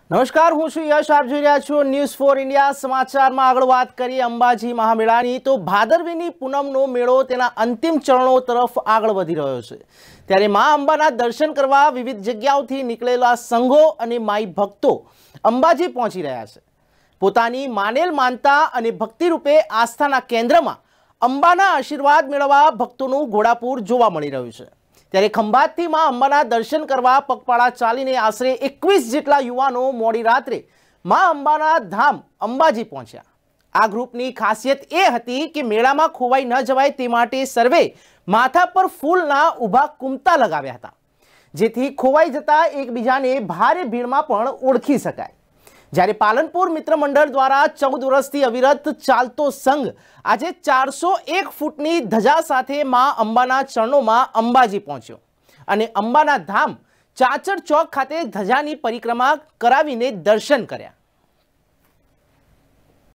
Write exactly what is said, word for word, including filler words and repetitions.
નમસ્કાર, હું છું યશ. આપ જોઈ રહ્યા છો ન્યૂઝ ફોર ઇન્ડિયા. સમાચારમાં આગળ વાત કરીએ અંબાજી મહામેળાની. તો ભાદરવીની પૂનમનો મેળો તેના અંતિમ ચરણો તરફ આગળ વધી રહ્યો છે. ત્યારે મા અંબાના દર્શન કરવા વિવિધ જગ્યાઓથી નીકળેલા સંઘો અને માઈ ભક્તો અંબાજી પહોંચી રહ્યા છે. પોતાની માનેલ માનતા અને ભક્તિ રૂપે આસ્થાના કેન્દ્રમાં અંબાના આશીર્વાદ મેળવવા ભક્તોનું ઘોડાપૂર જોવા મળી રહ્યું છે. ત્યારે ખંભાતથી માં અંબાના દર્શન કરવા પગપાળા ચાલીને આશરે એકવીસ જેટલા યુવાનો મોડી રાત્રે માં અંબાના ધામ અંબાજી પહોંચ્યા. આ ગ્રુપની ખાસિયત એ હતી કે મેળામાં ખોવાઈ ન જવાય તે માટે સર્વે માથા પર ફૂલના ઊભા કુમતા લગાવ્યા હતા, જેથી ખોવાઈ જતા એકબીજાને ભારે ભીડમાં પણ ઓળખી શકાય. જ્યારે પાલનપુર મિત્ર મંડળ દ્વારા ચૌદ વર્ષથી અવિરત ચાલતો સંઘ આજે ચારસો એક ફૂટની ધજા સાથે માં અંબાના ચરણોમાં અંબાજી પહોંચ્યો અને અંબાના ધામ ચાચર ચોક ખાતે ધજાની પરિક્રમા કરાવીને દર્શન કર્યા.